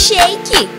Sheik,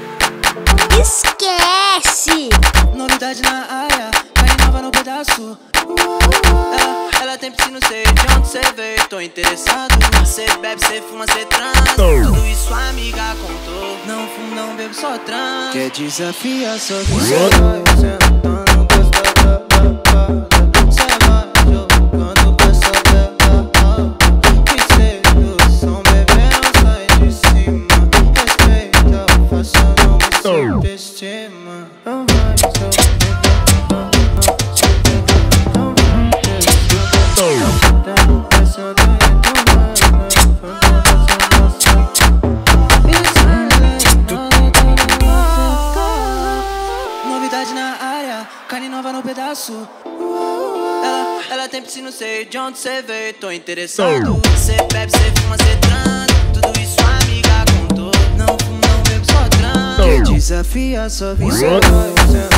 esquece. Novidade na área, carne nova no pedaço. Ela tem piscina, sei de onde cê veio. Tô interessado, cê bebe, cê fuma, cê transa. Tudo isso a amiga contou. Não fumo, não bebo, só transa. Quer desafiar, só que cê vai sentando, gosta da babada. Cê vai jogando pra saber que sedução, bebendo, sai de cima. Respeita, faça, não me subestima. Não vai Novidade na área, carne nova no pedaço. Ela tem piscina, sei de onde cê veio. Tô interessado, cê bebe, cê fuma, cê transa. Tudo isso a amiga contou. Não fumo, não bebo, só transa. Quer desafiar, só vem, só vai.